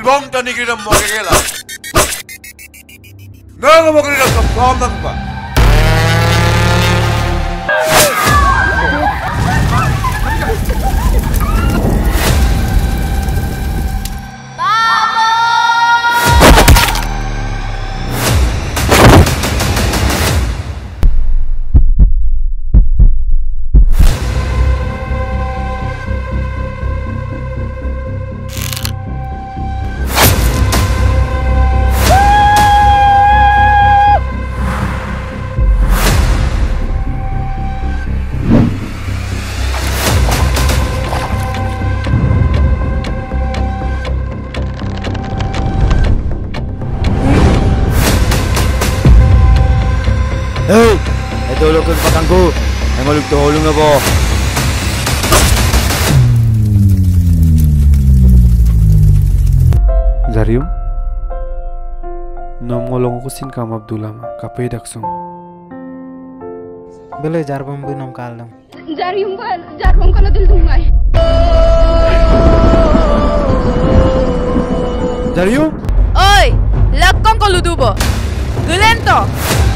bong tani kita mau kela. Nggak mau kita kepom tak pak. Hei, ito ulo ko patangko. Ang ulo to ulo nga po. Zarium? Nom ngolong ko sin kam Abdullah ma kapay daksong. Bele jarbam bu nom kalam. Zarium ko na dil dungay. Zarium? Oi, lakkong ko ludubo. Gulento.